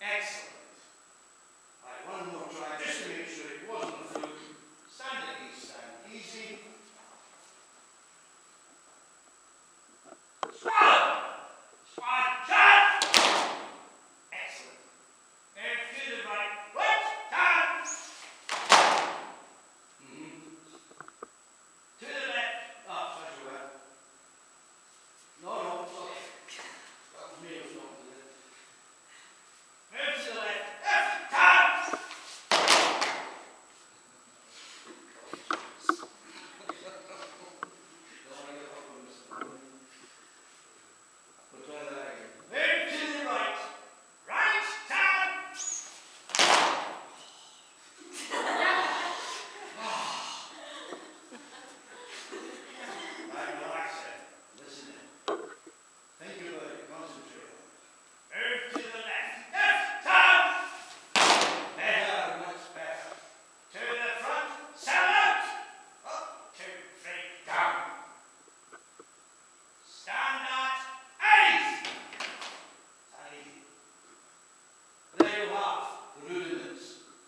Excellent. Right, one more try, just to make sure it wasn't a fluke. Stand at ease, stand easy. Squad! Squad, shut! Excellent. And to the right, down! To the left, up, as you were. No, sorry. That was me, it was not to the left. Move to the left, down! We'll try that again. Move to the right, down! Right, relax it. Listen in. Think about it, concentrate. Move to the left, down! Better, much better. To the front, 7 out! Up, 2, 3, down. Stand at ease! Stand easy. There you have the rudiments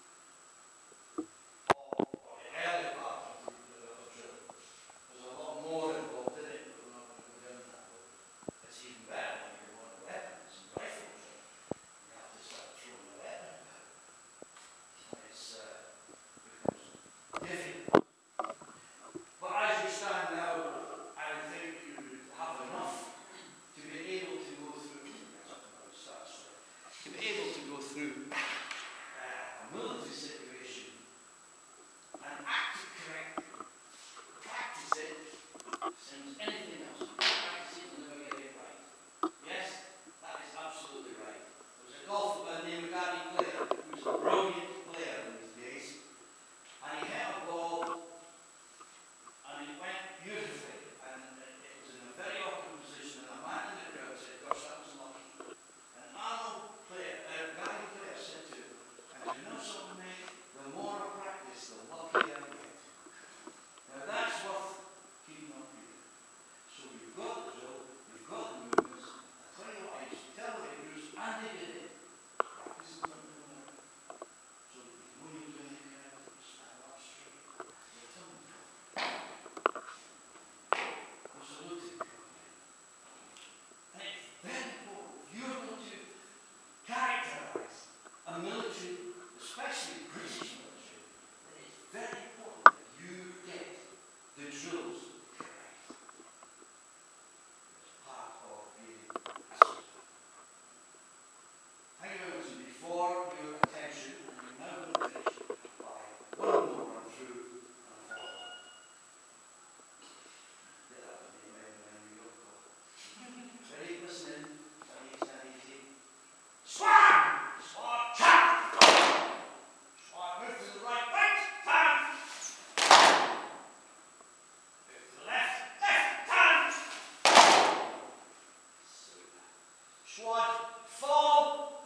of the early part of the drill. There's a lot more involved in it, but we're not going to go down that road. It's even better when you want weapons and rifle drill. You have to start throwing the weapon about. It's becomes difficult. But as you stand now, I would think you would have enough to be able to go through. To be able to go through a military situation and act it correctly. Practice it, same as anything else. Practice it and never get it right. Yes, that is absolutely right. There was a golfer by the name of Gary Player, who was a brilliant player in his days, and he hit a ball and it went beautifully, and it was in a very awkward position, and a man in the crowd said, "Gosh, that was lucky." And Gary Player said to him, "And you know something, mate? The more I practice, the luckier I get." Now that's worth keeping up here. So you've got the drill, you've got the movements. I tell you what, I used to tell the Hebrews, and they did it. Practice in front of the mirror. So that you know you're doing it correctly, you stand up straight. You tell them, you salute it properly. And it's very important. If you're going to characterize a military, especially British military, then it's very important that you get the drills correct. It's part of being a soldier. Thank you very much indeed for your attention, and you're now going to finish by one more run through and follow. Did that with me when we got caught. Ready? Listen in. Stand easy. Squad! Squad, chap! Squad, move to the right, down! Move to the left, down! Super. Squad, fall!